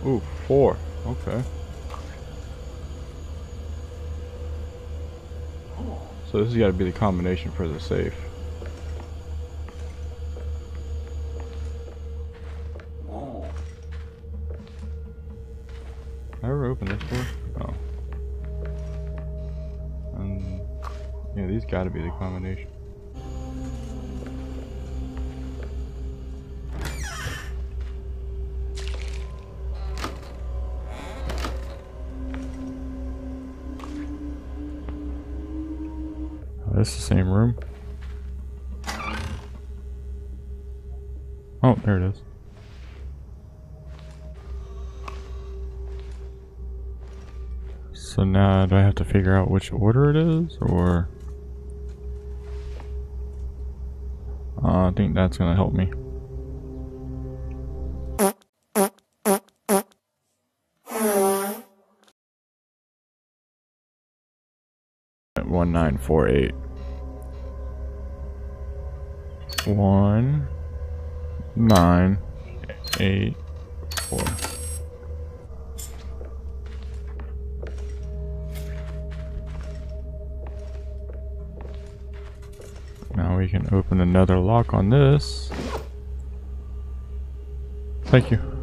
Ooh, 4. Okay. So this has got to be the combination for the safe. Did I ever open this door? Oh. Yeah, these got to be the combination. Oh, this is the same room. Oh, there it is. So now do I have to figure out which order it is, or... I think that's gonna help me. At 1948. 1984. Now we can open another lock on this. Thank you.